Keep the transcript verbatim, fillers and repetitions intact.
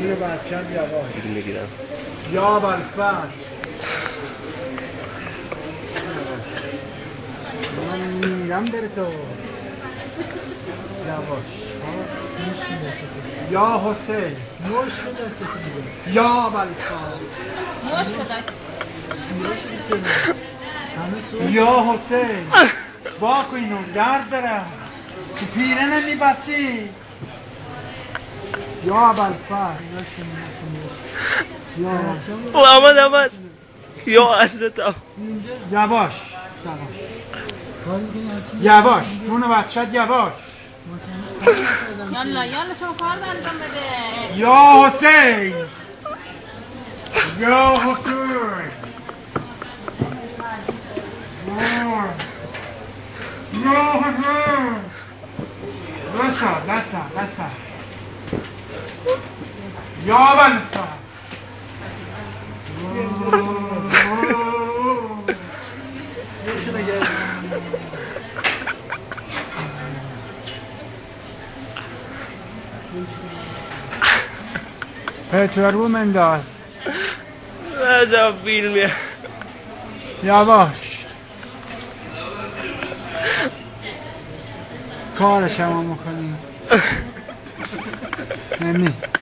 زیر بچم یواش بیل میگیرم. یا بالفصل من میرم بره تو یواش یا حسین موش بده سفیده یا بالفصل موش بده سیاهش بچه همه سوال یا حسین باکو اینو درد دارم تو پیره نمیبسی یا بالفصل یا او آمد آمد یا حضرت یواش یواش جون بچت یواش یالا یالا شما کار انجام بده یا حسین یا حسین یا حسین بسا بسا بسا یا بسا پترو منداز عجب فیلمیه. یواش کارش هم میکنیم نمی